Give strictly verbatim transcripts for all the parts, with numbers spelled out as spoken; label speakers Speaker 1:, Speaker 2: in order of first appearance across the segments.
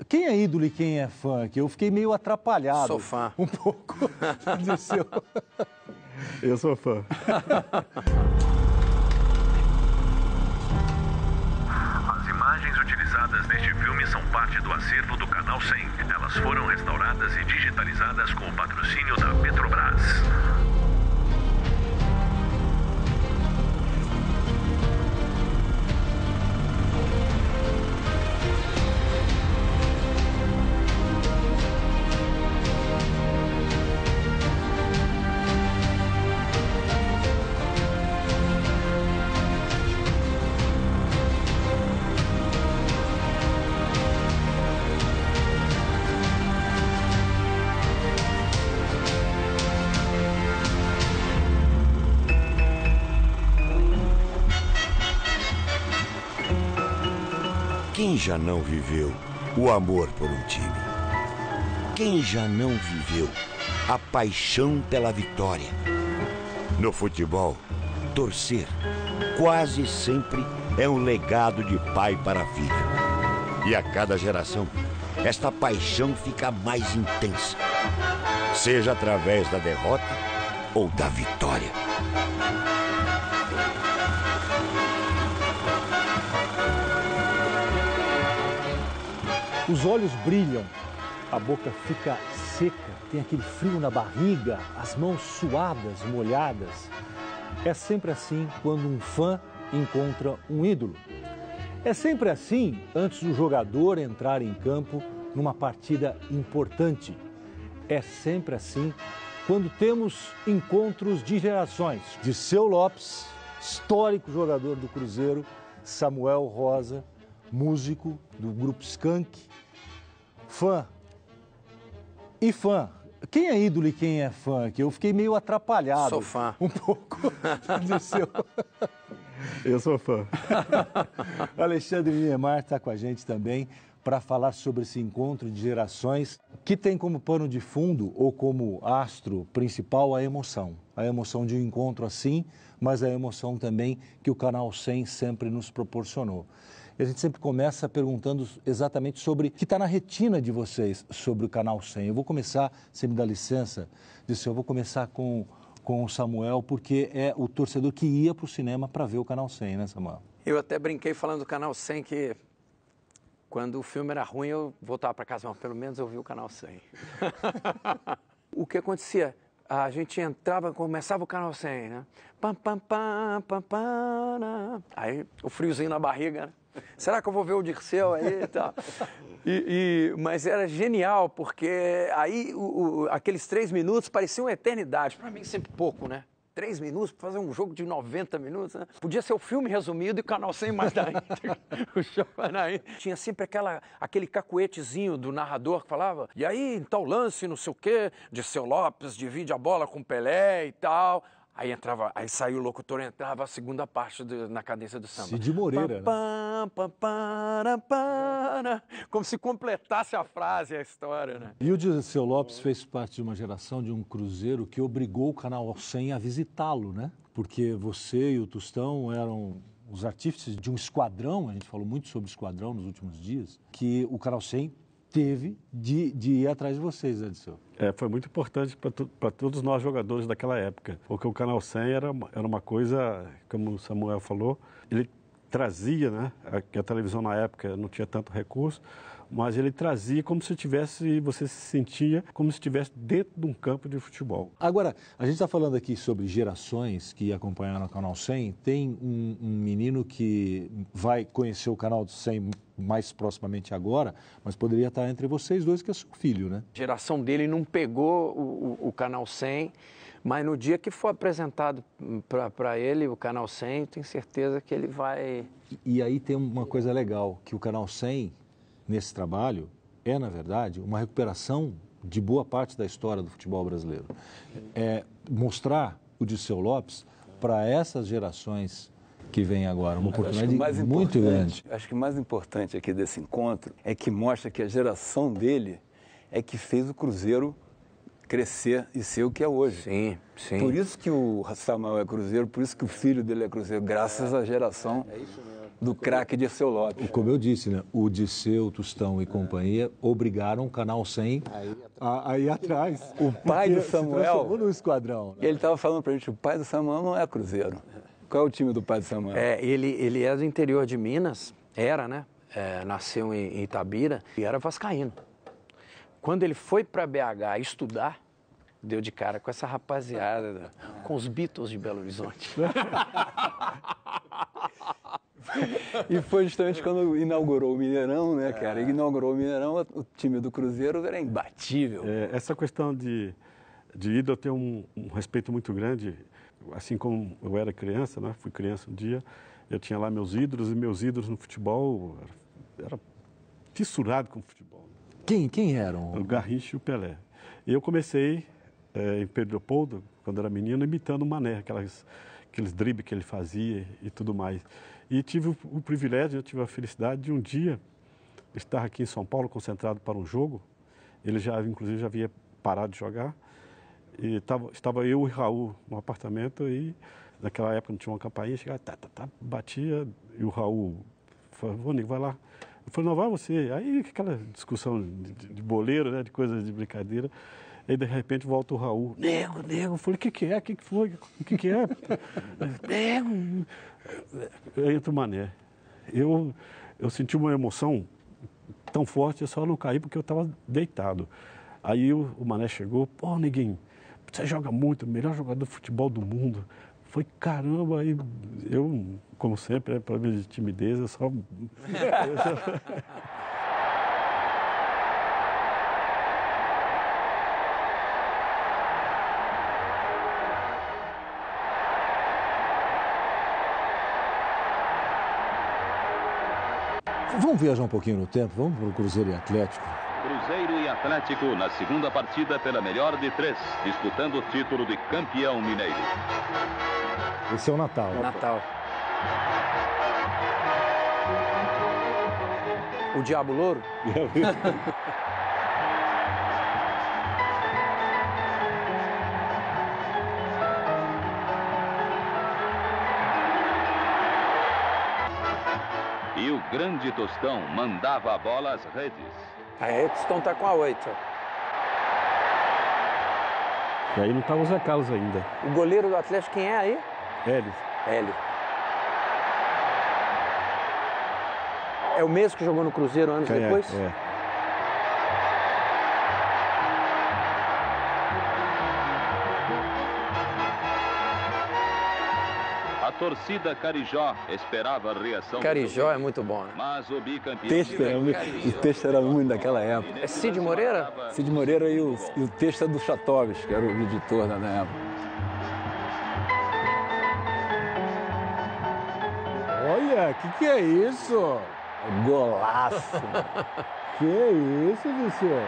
Speaker 1: Quem é ídolo e quem é fã? Que eu fiquei meio atrapalhado.
Speaker 2: Sou fã.
Speaker 1: Um pouco. De seu...
Speaker 3: Eu sou fã.
Speaker 4: As imagens utilizadas neste filme são parte do acervo do Canal cem. Elas foram restauradas e digitalizadas com o patrocínio da Petrobras.
Speaker 5: Quem já não viveu o amor por um time? Quem já não viveu a paixão pela vitória? No futebol, torcer quase sempre é um legado de pai para filho. E a cada geração, esta paixão fica mais intensa, seja através da derrota ou da vitória.
Speaker 1: Os olhos brilham, a boca fica seca, tem aquele frio na barriga, as mãos suadas, molhadas. É sempre assim quando um fã encontra um ídolo. É sempre assim antes do jogador entrar em campo numa partida importante. É sempre assim quando temos encontros de gerações. Dirceu Lopes, histórico jogador do Cruzeiro, Samuel Rosa, músico do grupo Skank, fã e fã. Quem é ídolo e quem é fã? Que eu fiquei meio atrapalhado.
Speaker 2: Sou fã.
Speaker 1: Um pouco. Dirceu.
Speaker 3: Eu sou fã.
Speaker 1: Alexandre Niemeyer está com a gente também para falar sobre esse encontro de gerações que tem como pano de fundo ou como astro principal a emoção. A emoção de um encontro assim, mas a emoção também que o Canal cem sempre nos proporcionou. E a gente sempre começa perguntando exatamente sobre o que está na retina de vocês sobre o Canal cem. Eu vou começar, se me dá licença, disse, eu vou começar com, com o Samuel, porque é o torcedor que ia para o cinema para ver o Canal cem, né, Samuel?
Speaker 2: Eu até brinquei falando do Canal cem que quando o filme era ruim eu voltava para casa, mas pelo menos eu vi o Canal cem. O que acontecia? A gente entrava, começava o Canal cem, né? Pam, pam, pam, pam, pam, né? Aí o friozinho na barriga, né? Será que eu vou ver o Dirceu aí e tal? E, e, mas era genial, porque aí o, o, aqueles três minutos pareciam uma eternidade. Para mim, sempre pouco, né? Três minutos para fazer um jogo de noventa minutos, né? Podia ser o filme resumido e o Canal cem mais da íntegra. O show era aí. Tinha sempre aquela, aquele cacuetezinho do narrador que falava, e aí, em tal lance, não sei o quê, Dirceu Lopes divide a bola com Pelé e tal. Aí entrava, aí saiu o locutor, entrava a segunda parte do, na cadência do samba.
Speaker 1: Cid Moreira,
Speaker 2: pam,
Speaker 1: né?
Speaker 2: Pam, pam, pam, pam, como se completasse a frase, a história, né?
Speaker 1: E o Dirceu Lopes fez parte de uma geração, de um Cruzeiro, que obrigou o Canal cem a visitá-lo, né? Porque você e o Tostão eram os artífices de um esquadrão, a gente falou muito sobre esquadrão nos últimos dias, que o Canal cem teve de, de ir atrás de vocês, né, Dirceu?
Speaker 3: É, foi muito importante para todos nós jogadores daquela época, porque o Canal cem era, era uma coisa, como o Samuel falou, ele trazia, né, a, que a televisão na época não tinha tanto recurso, mas ele trazia como se tivesse, você se sentia como se estivesse dentro de um campo de futebol.
Speaker 1: Agora, a gente está falando aqui sobre gerações que acompanharam o Canal cem. Tem um, um menino que vai conhecer o Canal cem mais proximamente agora, mas poderia estar entre vocês dois, que é seu filho, né?
Speaker 2: A geração dele não pegou o, o, o Canal cem, mas no dia que for apresentado para ele o Canal cem, tenho certeza que ele vai...
Speaker 1: E, e aí tem uma coisa legal, que o Canal cem, nesse trabalho, é, na verdade, uma recuperação de boa parte da história do futebol brasileiro. É mostrar o Dirceu Lopes para essas gerações que vêm agora, uma oportunidade muito grande.
Speaker 6: Acho que o mais importante aqui desse encontro é que mostra que a geração dele é que fez o Cruzeiro crescer e ser o que é hoje.
Speaker 2: Sim, sim.
Speaker 6: Por isso que o Samuel é Cruzeiro, por isso que o filho dele é Cruzeiro, graças é, à geração
Speaker 2: é, é isso mesmo.
Speaker 6: do craque Dirceu Lopes.
Speaker 1: Como eu disse, né? O Dirceu, Tostão e companhia obrigaram o Canal cem a, a ir atrás.
Speaker 6: O pai do Samuel,
Speaker 1: no esquadrão. Né?
Speaker 6: Ele estava falando pra gente, o pai do Samuel não é Cruzeiro. Qual é o time do pai do Samuel?
Speaker 2: É, ele, ele é do interior de Minas, era, né? É, nasceu em, em Itabira e era vascaíno. Quando ele foi para B H estudar, deu de cara com essa rapaziada, com os Beatles de Belo Horizonte.
Speaker 6: E foi justamente quando inaugurou o Mineirão, né, cara? Ele inaugurou o Mineirão, o time do Cruzeiro era imbatível.
Speaker 3: É, essa questão de, de ídolo, eu tenho um, um respeito muito grande. Assim como eu era criança, né? Fui criança um dia, eu tinha lá meus ídolos, e meus ídolos no futebol, era, era fissurado com o futebol.
Speaker 1: Quem, quem eram?
Speaker 3: O Garrincha e o Pelé. E eu comecei é, em Pedro Leopoldo, quando era menino, imitando o Mané, aquelas, aqueles dribles que ele fazia e tudo mais. E tive o, o privilégio, eu tive a felicidade de um dia estar aqui em São Paulo, concentrado para um jogo. Ele já, inclusive, já havia parado de jogar. E tava, estava eu e Raul no apartamento e naquela época não tinha uma campainha, chegava, tá, tá, tá, batia e o Raul falou, Vônico, vai lá. Eu falei, não, vai você. Aí aquela discussão de, de, de boleiro, né, de coisa de brincadeira. Aí de repente volta o Raul, nego, nego. Eu falei, o que que é? O que que foi? O que que é? Nego. Aí entra o Mané. Eu, eu senti uma emoção tão forte, eu só não caí porque eu estava deitado. Aí o, o Mané chegou, pô, neguinho, você joga muito, o melhor jogador de futebol do mundo. Foi caramba, aí eu, como sempre, é problema de timidez, eu só...
Speaker 1: Vamos viajar um pouquinho no tempo, vamos para o Cruzeiro e Atlético.
Speaker 7: Cruzeiro e Atlético na segunda partida pela melhor de três, disputando o título de campeão mineiro.
Speaker 1: Esse é o Natal.
Speaker 2: Natal. O Diabo Louro?
Speaker 7: E o grande Tostão mandava a bola às redes.
Speaker 2: Aí o Tostão tá com a oito.
Speaker 3: E aí não estava o Zé Carlos ainda.
Speaker 2: O goleiro do Atlético quem é aí?
Speaker 3: Hélio.
Speaker 2: Hélio. É o mesmo que jogou no Cruzeiro anos
Speaker 3: É,
Speaker 2: depois?
Speaker 3: é.
Speaker 7: A torcida Carijó esperava a reação.
Speaker 2: Carijó é muito bom, né?
Speaker 7: Mas o bicampeão...
Speaker 6: O texto era muito, o texto era muito daquela época.
Speaker 2: É Cid Moreira?
Speaker 6: Cid Moreira e o, e o texto é do Chatovski, que era o editor da época.
Speaker 1: Olha, o que, que é isso?
Speaker 6: Golaço!
Speaker 1: Que isso, Dirceu?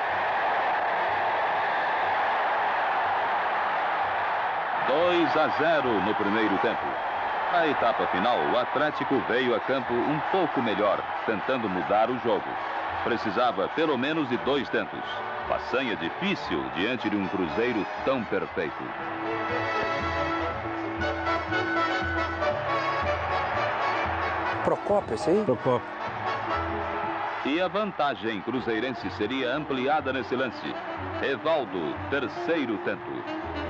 Speaker 7: dois a zero no primeiro tempo. Na etapa final, o Atlético veio a campo um pouco melhor, tentando mudar o jogo. Precisava pelo menos de dois tentos. Façanha difícil diante de um Cruzeiro tão perfeito.
Speaker 2: Procópio, esse aí?
Speaker 3: Procópio.
Speaker 7: E a vantagem cruzeirense seria ampliada nesse lance. Evaldo, terceiro tento.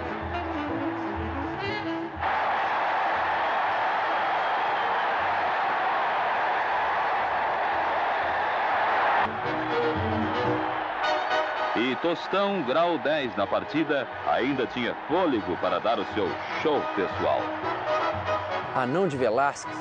Speaker 7: E Tostão, grau dez na partida, ainda tinha fôlego para dar o seu show pessoal.
Speaker 2: Anão de Velasquez.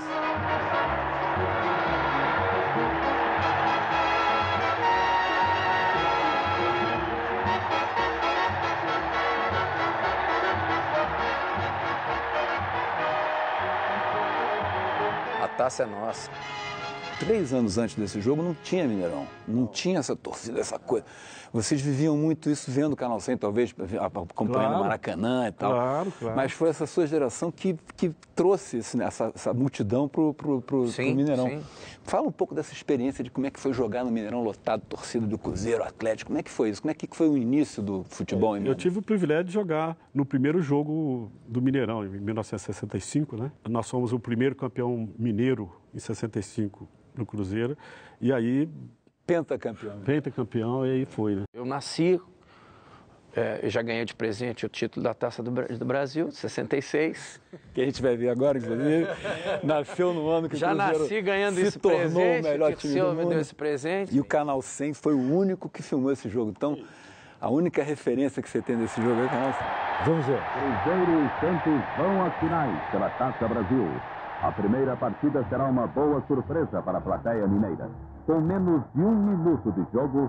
Speaker 2: A taça é nossa.
Speaker 6: Três anos antes desse jogo não tinha Mineirão, não tinha essa torcida, essa coisa. Vocês viviam muito isso vendo o Canal cem, talvez, acompanhando
Speaker 3: Claro.
Speaker 6: o Maracanã e tal.
Speaker 3: Claro, claro.
Speaker 6: Mas foi essa sua geração que, que trouxe esse, essa, essa multidão pro, pro, pro,
Speaker 2: Sim,
Speaker 6: pro Mineirão.
Speaker 2: sim.
Speaker 6: Fala um pouco dessa experiência de como é que foi jogar no Mineirão lotado, torcida do Cruzeiro, Atlético. Como é que foi isso? Como é que foi o início do futebol em Minas?
Speaker 3: Eu tive o privilégio de jogar no primeiro jogo do Mineirão, em mil novecentos e sessenta e cinco, né? Nós fomos o primeiro campeão mineiro em sessenta e cinco no Cruzeiro. E aí...
Speaker 6: Pentacampeão.
Speaker 3: Pentacampeão, e aí foi, né?
Speaker 2: Eu nasci... É, eu já ganhei de presente o título da Taça do, do Brasil, sessenta e seis.
Speaker 6: Que a gente vai ver agora, inclusive. Nasceu no ano que
Speaker 2: já
Speaker 6: o Cruzeiro
Speaker 2: nasci ganhando
Speaker 6: se
Speaker 2: esse
Speaker 6: tornou
Speaker 2: presente,
Speaker 6: o melhor
Speaker 2: o
Speaker 6: time do
Speaker 2: me
Speaker 6: mundo.
Speaker 2: deu esse presente.
Speaker 6: E o Canal cem foi o único que filmou esse jogo. Então, a única referência que você tem desse jogo é o Canal cem.
Speaker 1: Vamos ver.
Speaker 8: Cruzeiro e Santos vão às finais pela Taça Brasil. A primeira partida será uma boa surpresa para a plateia mineira. Com menos de um minuto de jogo...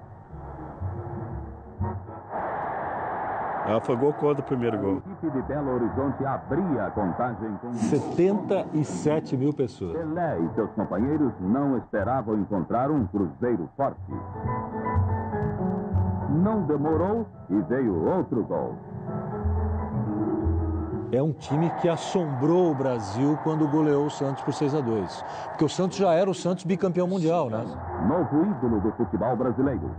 Speaker 3: Ah, foi gol contra o primeiro gol.
Speaker 8: A equipe de Belo Horizonte abria a contagem com...
Speaker 1: setenta e sete mil pessoas.
Speaker 8: Pelé e seus companheiros não esperavam encontrar um Cruzeiro forte. Não demorou e veio outro gol.
Speaker 1: É um time que assombrou o Brasil quando goleou o Santos por seis a dois. Porque o Santos já era o Santos bicampeão mundial, né?
Speaker 8: Novo ídolo do futebol brasileiro.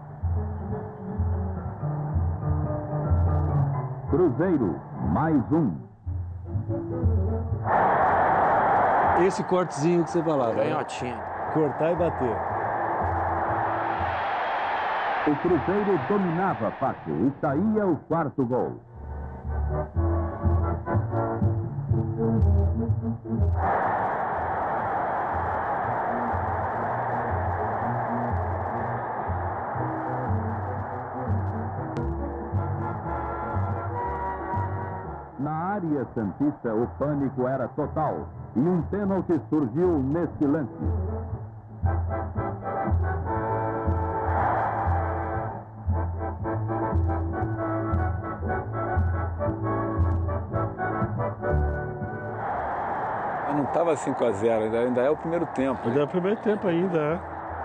Speaker 8: Cruzeiro, mais um.
Speaker 1: Esse cortezinho que você falava. Né?
Speaker 2: Canhotinha.
Speaker 1: Cortar e bater.
Speaker 8: O Cruzeiro dominava fácil e saía o quarto gol. Na área santista, o pânico era total e um pênalti surgiu nesse lance.
Speaker 6: Não estava cinco a zero, ainda, ainda é o primeiro tempo.
Speaker 3: Ainda é o primeiro tempo ainda, é.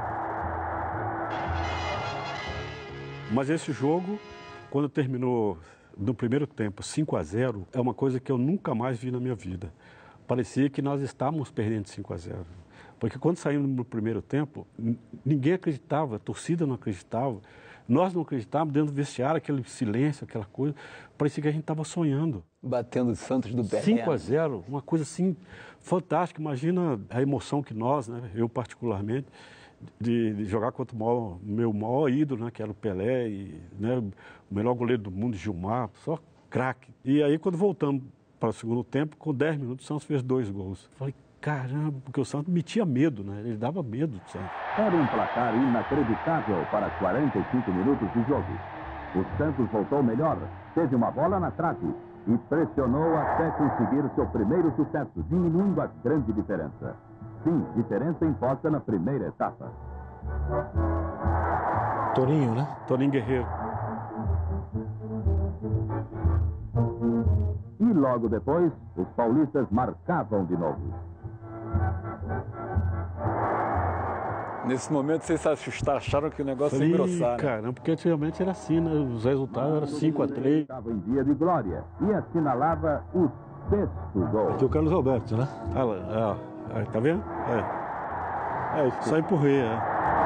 Speaker 3: Mas esse jogo, quando terminou no primeiro tempo cinco a zero, é uma coisa que eu nunca mais vi na minha vida. Parecia que nós estávamos perdendo cinco a zero. Porque quando saímos no primeiro tempo, ninguém acreditava, a torcida não acreditava. Nós não acreditávamos, dentro do vestiário, aquele silêncio, aquela coisa. Parecia que a gente estava sonhando.
Speaker 6: Batendo o Santos do Pelé.
Speaker 3: cinco a zero, uma coisa assim fantástica. Imagina a emoção que nós, né, eu particularmente, de, de jogar contra o maior, meu maior ídolo, né, que era o Pelé, e, né, o melhor goleiro do mundo, Gilmar, só craque. E aí, quando voltamos para o segundo tempo, com dez minutos, o Santos fez dois gols. Falei, caramba, porque o Santos metia medo, né? Ele dava medo do Santos.
Speaker 8: Era um placar inacreditável para quarenta e cinco minutos de jogo. O Santos voltou melhor, teve uma bola na trave e pressionou até conseguir seu primeiro sucesso, diminuindo a grande diferença. Sim, diferença imposta na primeira etapa.
Speaker 1: Toninho, né?
Speaker 3: Toninho Guerreiro.
Speaker 8: E logo depois, os paulistas marcavam de novo.
Speaker 6: Nesse momento, vocês se assustaram, acharam que o negócio ia engrossar, né?
Speaker 3: Caramba, porque antigamente era assim, né? Os resultados eram cinco a três.
Speaker 8: Estava em dia de glória e assinalava o sexto gol.
Speaker 1: Aqui é o Carlos Alberto, né?
Speaker 3: Ah, lá, ah, tá vendo? É. É, só empurrei, é.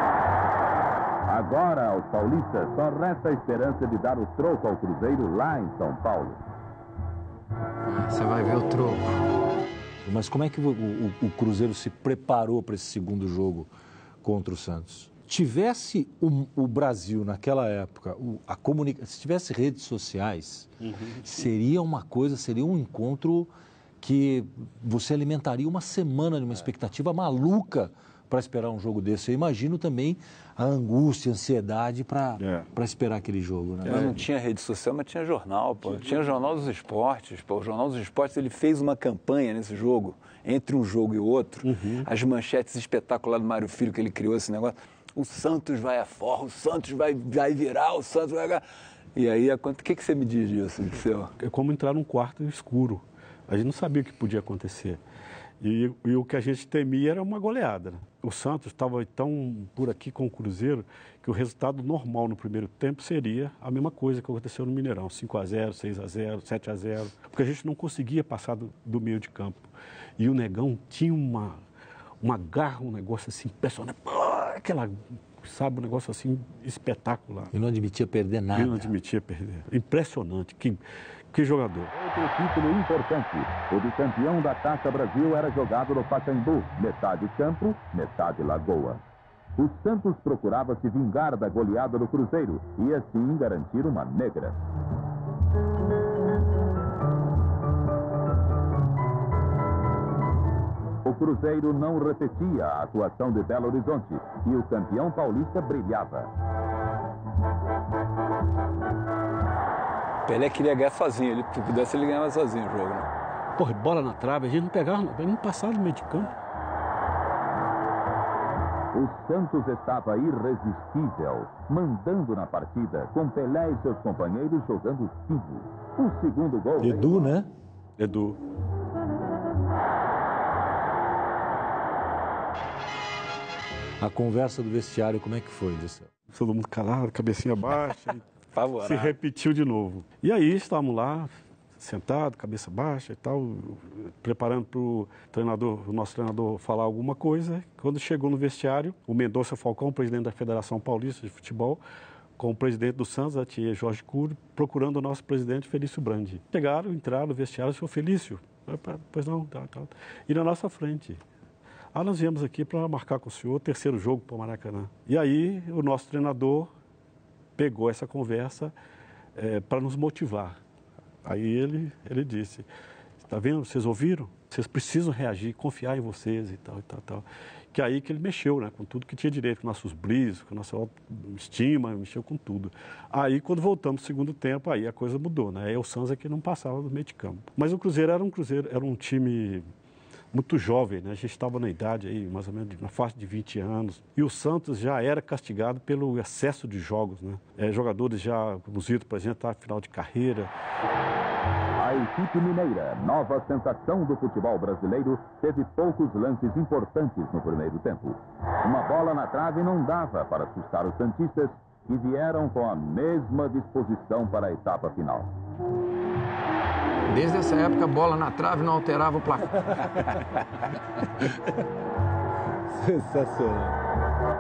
Speaker 8: Agora, aos paulistas, só resta a esperança de dar o troco ao Cruzeiro lá em São Paulo.
Speaker 2: Você vai ver o troco.
Speaker 1: Mas como é que o, o, o Cruzeiro se preparou para esse segundo jogo contra o Santos? Tivesse o, o Brasil naquela época, o, a comunica... se tivesse redes sociais, uhum, seria uma coisa, seria um encontro que você alimentaria uma semana de uma expectativa maluca para esperar um jogo desse. Eu imagino também a angústia, a ansiedade para é. para esperar aquele jogo. Né?
Speaker 6: Mas não tinha rede social, mas tinha jornal, pô. Tinha Jornal dos Esportes, pô. O Jornal dos Esportes, ele fez uma campanha nesse jogo, entre um jogo e outro. Uhum. As manchetes espetaculares do Mário Filho, que ele criou esse negócio. O Santos vai a forra, o Santos vai, vai virar, o Santos vai... E aí, o que, que você me diz disso, Liceu?
Speaker 3: É como entrar num quarto escuro. A gente não sabia o que podia acontecer. E, e o que a gente temia era uma goleada. Né? O Santos estava tão por aqui com o Cruzeiro que o resultado normal no primeiro tempo seria a mesma coisa que aconteceu no Mineirão. cinco a zero, seis a zero, sete a zero. Porque a gente não conseguia passar do, do meio de campo. E o Negão tinha uma, uma garra, um negócio assim impressionante. Aquela, sabe, um negócio assim espetacular.
Speaker 1: E não admitia perder nada.
Speaker 3: E não admitia perder. Impressionante. Que, que jogador.
Speaker 8: Outro título importante, o de campeão da Taça Brasil era jogado no Pacaembu, metade campo, metade lagoa. O Santos procurava se vingar da goleada do Cruzeiro e assim garantir uma negra. O Cruzeiro não repetia a atuação de Belo Horizonte e o campeão paulista brilhava.
Speaker 6: Pelé queria ganhar sozinho, ele, se pudesse ele ganhava sozinho o jogo, né?
Speaker 3: Porra, bola na trave, a gente não pegava, ele não passava no meio de campo.
Speaker 8: O Santos estava irresistível, mandando na partida, com Pelé e seus companheiros jogando fino. O segundo gol...
Speaker 1: Edu, né?
Speaker 3: Edu.
Speaker 1: A conversa do vestiário, como é que foi, Gisele?
Speaker 3: Todo mundo calado, cabecinha baixa.
Speaker 6: Favorável.
Speaker 3: Se repetiu de novo. E aí estávamos lá, sentados, cabeça baixa e tal, preparando para o treinador, o nosso treinador falar alguma coisa. Quando chegou no vestiário, o Mendonça Falcão, presidente da Federação Paulista de Futebol, com o presidente do Santos, a tia Jorge Cury, procurando o nosso presidente Felício Brandi. Chegaram, entraram no vestiário, senhor Felício, pois não, tá, tá. E na nossa frente. Ah, nós viemos aqui para marcar com o senhor o terceiro jogo para o Maracanã. E aí o nosso treinador pegou essa conversa é, para nos motivar. Aí ele, ele disse, está vendo, vocês ouviram? Vocês precisam reagir, confiar em vocês e tal, e tal, tal. Que aí que ele mexeu, né, com tudo que tinha direito, com nossos brilhos, com nossa estima, mexeu com tudo. Aí, quando voltamos no segundo tempo, aí a coisa mudou, né? Aí o Santos aqui não passava do meio de campo. Mas o Cruzeiro era um Cruzeiro, era um time muito jovem, né? A gente estava na idade aí, mais ou menos na faixa de vinte anos. E o Santos já era castigado pelo excesso de jogos, né? É, jogadores já, como o Zito, por exemplo, estava final de carreira.
Speaker 8: A equipe mineira, nova sensação do futebol brasileiro, teve poucos lances importantes no primeiro tempo. Uma bola na trave não dava para assustar os santistas, que vieram com a mesma disposição para a etapa final.
Speaker 2: Desde essa época, a bola na trave não alterava o placar.
Speaker 1: Sensacional.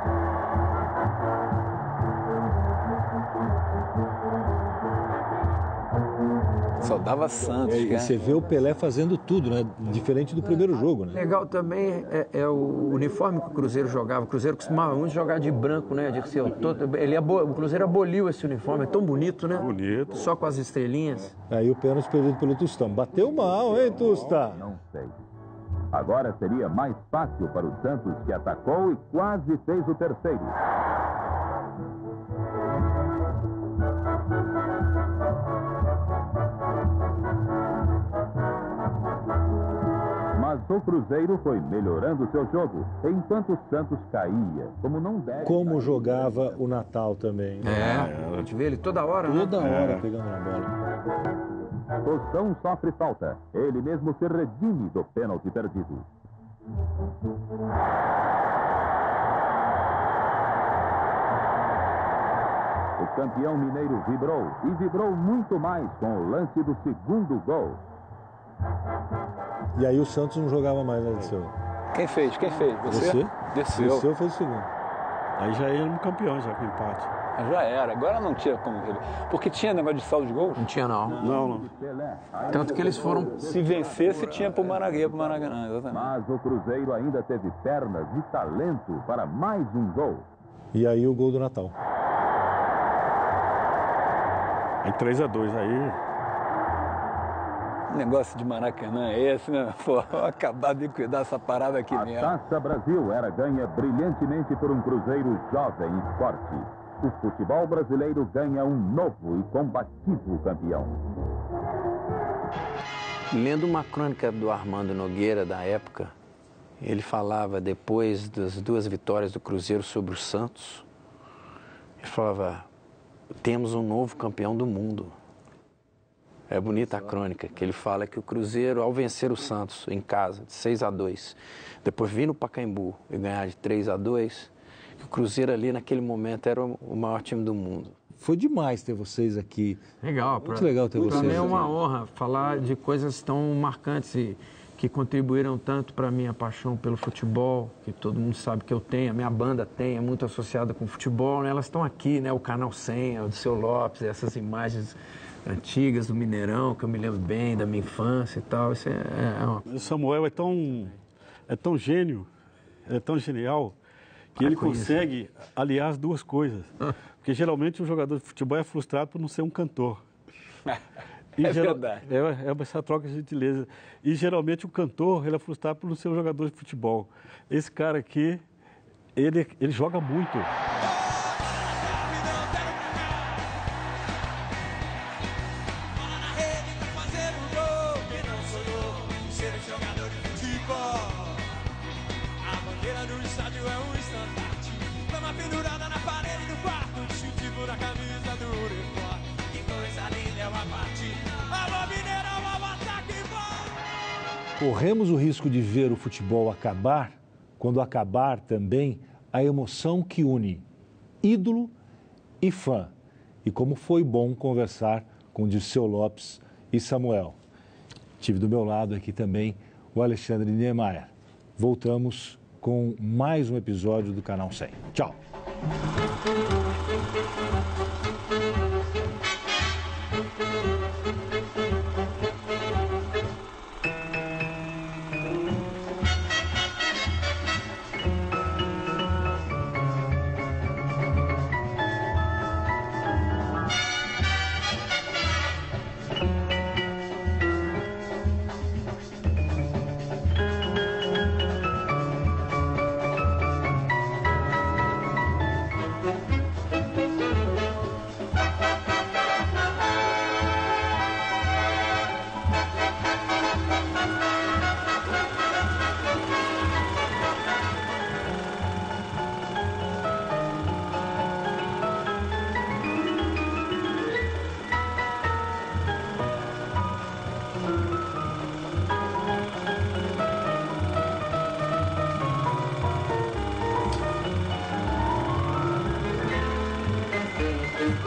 Speaker 6: Só dava Santos,
Speaker 1: E
Speaker 6: cara.
Speaker 1: você vê o Pelé fazendo tudo, né? Diferente do primeiro jogo, né?
Speaker 2: Legal também é, é o uniforme que o Cruzeiro jogava. O Cruzeiro costumava muito jogar de branco, né, Dirceu? Todo, ele abo, o Cruzeiro aboliu esse uniforme, é tão bonito, né?
Speaker 3: Bonito.
Speaker 2: Só com as estrelinhas.
Speaker 1: Aí o pênalti perdido pelo Tostão. Bateu mal, hein, Tusta?
Speaker 8: Não sei. Agora seria mais fácil para o Santos, que atacou e quase fez o terceiro. Mas o Cruzeiro foi melhorando seu jogo, enquanto o Santos caía, como não deve.
Speaker 1: Como
Speaker 8: cair.
Speaker 1: jogava o Natal também.
Speaker 2: É, a gente vê ele toda hora, né?
Speaker 1: Toda hora pegando na bola.
Speaker 8: Tostão sofre falta. Ele mesmo se redime do pênalti perdido. O campeão mineiro vibrou, e vibrou muito mais com o lance do segundo gol.
Speaker 1: E aí o Santos não jogava mais, né, Dirceu?
Speaker 6: Quem fez? Quem fez? Você?
Speaker 1: Você?
Speaker 6: Desceu.
Speaker 1: Dirceu fez o segundo.
Speaker 3: Aí já éramos campeões, já com empate.
Speaker 6: Já era. Agora não tinha como ele. Porque tinha negócio de saldo de gols.
Speaker 2: Não tinha, não.
Speaker 3: Não, não.
Speaker 2: Tanto que eles foram...
Speaker 6: Se vencesse, tinha pro Maraguê, pro Maracanã, exatamente.
Speaker 8: Mas o Cruzeiro ainda teve pernas e talento para mais um gol.
Speaker 1: E aí o gol do Natal.
Speaker 3: Aí três a dois, aí...
Speaker 6: Negócio de Maracanã é esse, né? Pô, acabar de cuidar dessa parada aqui
Speaker 8: A
Speaker 6: mesmo.
Speaker 8: Taça Brasil era ganha brilhantemente por um Cruzeiro jovem e forte. O futebol brasileiro ganha um novo e combativo campeão.
Speaker 2: Lendo uma crônica do Armando Nogueira, da época, ele falava, depois das duas vitórias do Cruzeiro sobre o Santos, ele falava, temos um novo campeão do mundo. É bonita a crônica, que ele fala que o Cruzeiro, ao vencer o Santos em casa, de seis a dois, depois vir no Pacaembu e ganhar de três a dois, que o Cruzeiro ali naquele momento era o maior time do mundo.
Speaker 1: Foi demais ter vocês aqui.
Speaker 2: Legal.
Speaker 1: Muito legal ter vocês
Speaker 2: Para mim é
Speaker 1: aqui.
Speaker 2: uma honra falar de coisas tão marcantes e, que contribuíram tanto para a minha paixão pelo futebol, que todo mundo sabe que eu tenho, a minha banda tem, é muito associada com o futebol, né? Elas estão aqui, né? O Canal cem, o Seu Lopes, essas imagens antigas do Mineirão, que eu me lembro bem da minha infância e tal. Isso é, é uma...
Speaker 3: O Samuel é tão, é tão gênio, é tão genial, que ele consegue aliar as duas coisas. Porque geralmente o jogador de futebol é frustrado por não ser um cantor. E
Speaker 6: é
Speaker 3: geral,
Speaker 6: verdade.
Speaker 3: É, é essa troca de gentileza. E geralmente o cantor, ele é frustrado por não ser um jogador de futebol. Esse cara aqui, ele, ele joga muito.
Speaker 1: Corremos o risco de ver o futebol acabar, quando acabar também a emoção que une ídolo e fã. E como foi bom conversar com Dirceu Lopes e Samuel. Tive do meu lado aqui também o Alexandre Niemeyer. Voltamos com mais um episódio do Canal cem. Tchau!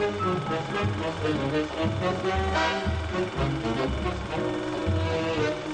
Speaker 9: Thank you.